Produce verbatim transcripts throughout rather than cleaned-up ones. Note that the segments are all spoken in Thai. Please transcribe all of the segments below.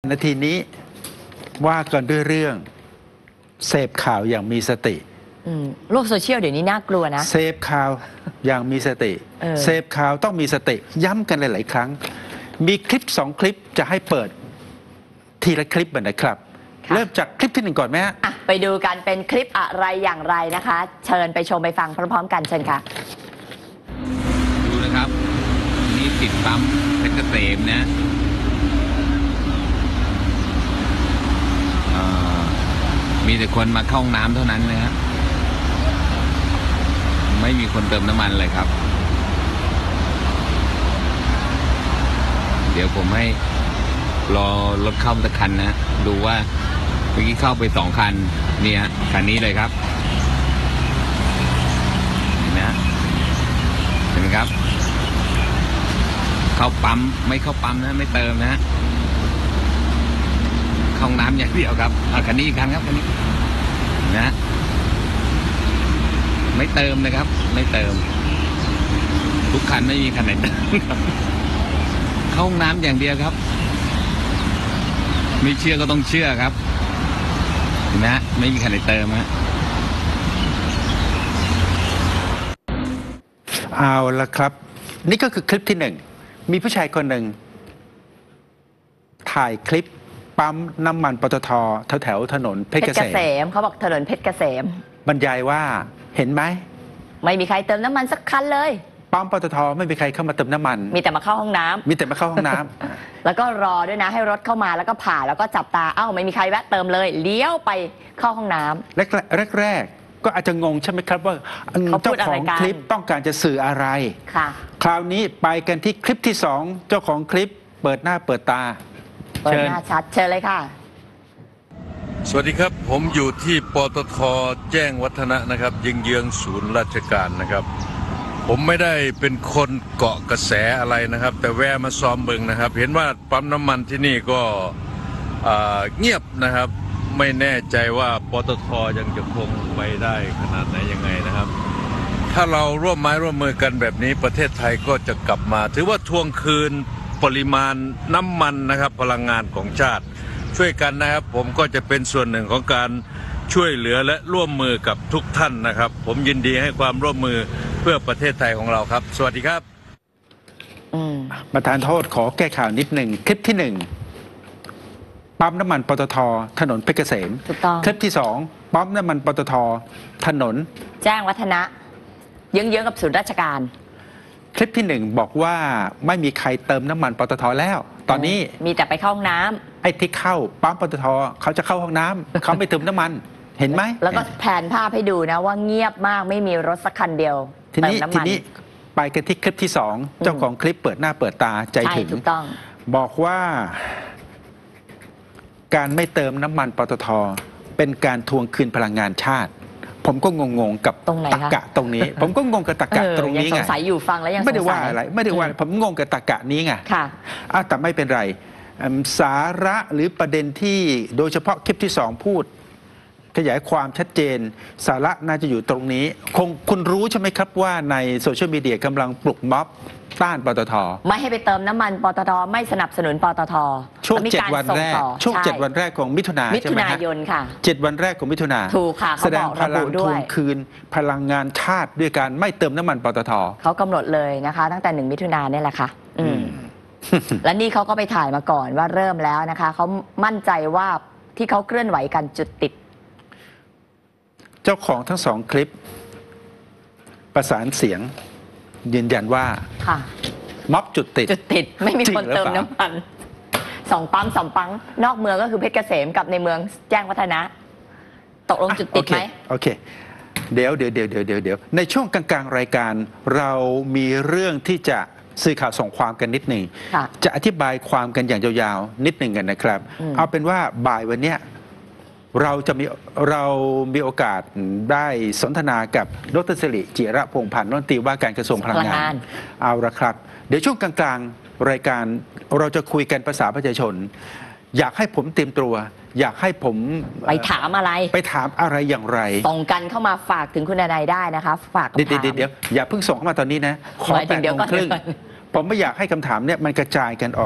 นาทีนี้ว่ากันด้วยเรื่องเสพข่าวอย่างมีสติโลกโซเชียลเดี๋ยวนี้น่ากลัวนะเสพข่าวอย่างมีสติเสพข่าวต้องมีสติย้ำกันหลายๆครั้งมีคลิปสองคลิปจะให้เปิดทีละคลิปนะครับเริ่มจากคลิปที่หนึ่งก่อนไหมฮะไปดูกันเป็นคลิปอะไรอย่างไรนะคะ เชิญไปชมไปฟังพร้อมๆกันเชิญค่ะดูนะครับนี่ติดปั๊มเพชรเกษมนะมีแต่คนมาเข้าห้องน้ำเท่านั้นนะฮะไม่มีคนเติมน้ำมันเลยครับเดี๋ยวผมให้รอรถเข้าตะคันนะดูว่าเมื่อกี้เข้าไปสองคันนี่ฮะคันนี้เลยครับเห็นไหมฮะเห็นไหมครับเข้าปั๊มไม่เข้าปั๊มนะไม่เติมนะเข้าห้องน้ำอย่างเดียวครับอ่ะคันนี้อีกคันครับคันนี้นะไม่เติมนะครับไม่เติมทุกคันไม่มีคันไหนเติมครับเข้าห้องน้ำอย่างเดียวครับไม่เชื่อก็ต้องเชื่อครับนะไม่มีคันไหนเติมฮะเอาละครับนี่ก็คือคลิปที่หนึ่งมีผู้ชายคนหนึ่งถ่ายคลิปปั๊มน้ำมันปตท.แถวแถวถนนเพชรเกษมเขาบอกถนนเพชรเกษมบรรยายว่าเห็นไหมไม่มีใครเติมน้ำมันสักคันเลยปั๊มปตท.ไม่มีใครเข้ามาเติมน้ำมันมีแต่มาเข้าห้องน้ำมีแต่มาเข้าห้องน้ำ แล้วก็รอด้วยนะให้รถเข้ามาแล้วก็ผ่าแล้วก็จับตาเอ้าไม่มีใครแวะเติมเลยเลี้ยวไปเข้าห้องน้ำแรกแรกแรกก็อาจจะงงใช่ไหมครับว่าเจ้าของคลิปต้องการจะสื่ออะไรค่ะคราวนี้ไปกันที่คลิปที่สองเจ้าของคลิปเปิดหน้าเปิดตาเปิดหน้าชัดเชิญเลยค่ะสวัสดีครับผมอยู่ที่ปตท.แจ้งวัฒนะนะครับเยื้องๆศูนย์ราชการนะครับผมไม่ได้เป็นคนเกาะกระแสอะไรนะครับแต่แวะมาซ้อมเบิงนะครับเห็นว่าปั๊มน้ำมันที่นี่ก็เงียบนะครับไม่แน่ใจว่าปตท.ยังจะคงไปได้ขนาดไหนยังไงนะครับถ้าเราร่วมไม้ร่วมมือกันแบบนี้ประเทศไทยก็จะกลับมาถือว่าทวงคืนปริมาณน้ำมันนะครับพลังงานของชาติช่วยกันนะครับผมก็จะเป็นส่วนหนึ่งของการช่วยเหลือและร่วมมือกับทุกท่านนะครับผมยินดีให้ความร่วมมือเพื่อประเทศไทยของเราครับสวัสดีครับประธานโทษขอแก้ข่าวนิดหนึ่งคลิปที่หนึ่งปั๊มน้ำมันปตท.ถนนเพชรเกษมถูกต้องคลิปที่สองปั๊มน้ำมันปตท.ถนนแจ้งวัฒนะเยื้องๆกับศูนย์ราชการคลิปที่หนึ่งบอกว่าไม่มีใครเติมน้ำมันปตท.แล้วตอนนี้มีแต่ไปเข้าห้องน้ำไอ้ที่เข้าปั๊มปตท.เขาจะเข้าห้องน้ำเขาไม่เติมน้ำมันเห็นไหมแล้วก็แผนภาพให้ดูนะว่าเงียบมากไม่มีรถสักคันเดียวทีนี้ทีนี้ไปกันที่คลิปที่สองเจ้าของคลิปเปิดหน้าเปิดตาใจถึงบอกว่าการไม่เติมน้ำมันปตท.เป็นการทวงคืนพลังงานชาติผมก็งงๆกับตรรกะตรงนี้ผมก็งงกับตรรกะตรงนี้ไงสงสัยอยู่ฟังแล้วยังไม่ได้ว่าอะไรไม่ได้ว่าผมงงกับตรรกะนี้ไงค่ะแต่ไม่เป็นไรสาระหรือประเด็นที่โดยเฉพาะคลิปที่สองพูดขยายความชัดเจนสาระน่าจะอยู่ตรงนี้คงคุณรู้ใช่ไหมครับว่าในโซเชียลมีเดียกำลังปลุกม็อบต้านปตท. ไม่ให้ไปเติมน้ำมันปตท.ไม่สนับสนุนปตท. ช่วงเจ็ดวันแรกช่วงเจ็ดวันแรกของมิถุนามิถุนายนค่ะเจ็ดวันแรกของมิถุนาถูกค่ะแสดงพลังทวงคืนพลังงานชาติด้วยการไม่เติมน้ำมันปตท. เขากำหนดเลยนะคะตั้งแต่หนึ่งมิถุนายนนี่แหละค่ะอืมและนี่เขาก็ไปถ่ายมาก่อนว่าเริ่มแล้วนะคะเขามั่นใจว่าที่เขาเคลื่อนไหวกันจุดติดเจ้าของทั้งสองคลิปประสานเสียงยืนยันว่าค่ะม็อบจุดติดจุดติดไม่มีคนเติมน้ำมันสองปั๊มสองปั๊มนอกเมืองก็คือเพชรเกษมกับในเมืองแจ้งวัฒนะตกลงจุดติดไหมโอเคเดี๋ยวเดี๋ยวเดี๋ยวเดี๋ยวเดี๋ยวในช่วงกลางๆรายการเรามีเรื่องที่จะสื่อข่าวส่งความกันนิดหนึ่งจะอธิบายความกันอย่างยาวๆนิดหนึ่งกันนะครับเอาเป็นว่าบ่ายวันนี้เราจะมีเรามีโอกาสได้สนทนากับดร.สิริจิระพงษ์พันธ์รัฐมนตรีว่าการกระทรวงพลังงานเอาละครับเดี๋ยวช่วงกลางๆรายการเราจะคุยกันภาษาประชาชนอยากให้ผมเตรียมตัวอยากให้ผมไปถามอะไรไปถามอะไรอย่างไรส่งกันเข้ามาฝากถึงคุณนายได้นะคะฝากคำถามเดี๋ยวเดี๋ยวอย่าเพิ่งส่งเข้ามาตอนนี้นะขอแปดโมงครึ่งผมไม่อยากให้คำถามเนี่ยมันกระจายกันออก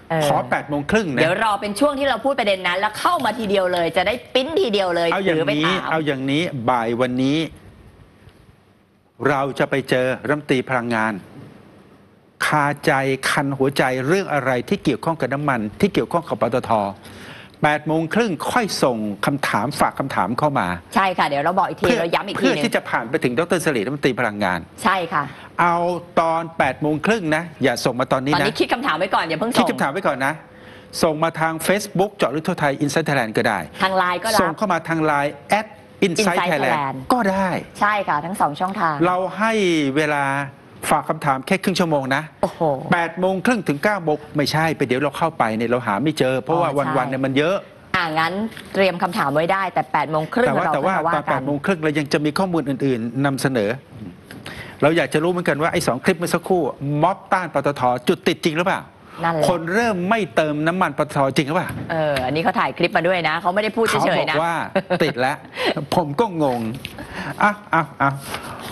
เออขอแปดโมงครึ่งนะเดี๋ยวรอเป็นช่วงที่เราพูดประเด็นนั้น แล้วเข้ามาทีเดียวเลย จะได้ปิ้นทีเดียวเลยเอาอย่างถืไปนี้ถามเอาอย่างนี้บ่ายวันนี้ เราจะไปเจอรัฐมนตรีพลังงาน คาใจคันหัวใจเรื่องอะไรที่เกี่ยวข้องกับน้ำมัน ที่เกี่ยวข้องกับปตทแปดโมงครึ่งค่อยส่งคำถามฝากคำถามเข้ามาใช่ค่ะเดี๋ยวเราบอกอีกทีเพื่อเราย้ำอีกทีเพื่อหนึที่งจะผ่านไปถึงดรสลีรัฐมนตรีพลังงานใช่ค่ะเอาตอนแปดโมงครึ่งนะ อย่าส่งมาตอนนี้ตอนนะนี้คิดคำถามไว้ก่อนอย่าเพิ่งคิดส่งคำถามไว้ก่อนนะ ส่งมาทาง Facebook เจาะลึกทั่วไทย Inside Thailand ก็ได้ทางไลน์ก็รัส่งบเข้ามาทางไลน์ แอท Inside Inside Thailand Thailand ก็ได้ใช่ค่ะทั้งสองช่องทางเราให้เวลาฝากคำถามแค่ครึ่งชั่วโมงนะโอ้โหแปดโมงครึ่งถึงเก้าโมงไม่ใช่ไปเดี๋ยวเราเข้าไปเนี่ยเราหาไม่เจอ เพราะว่าอ๋อใช่วันๆเนี่ยมันเยอะอ่างั้นเตรียมคำถามไว้ได้แต่แปดโมงครึ่งแต่ว่าเราแต่ว่าค่อยมาตอว่านแปกัดนโมงครึ่งเรายังจะมีข้อมูลอื่นๆนำเสนอ เราอยากจะรู้เหมือนกันว่าไอ้สองคลิปเมื่อสักครู่ม็อบต้านปตทจุดติดจริงหรือเปล่านั่นแหละคนเริ่มไม่เติมน้ำมันปตทจริงหรือเปล่าเอออันนี้เขาถ่ายคลิปมาด้วยนะเขาไม่ได้พูดเขาเฉบยอกๆนะว่าติดแล้ว ผมก็งงอ่ะอ่ะอ่ะ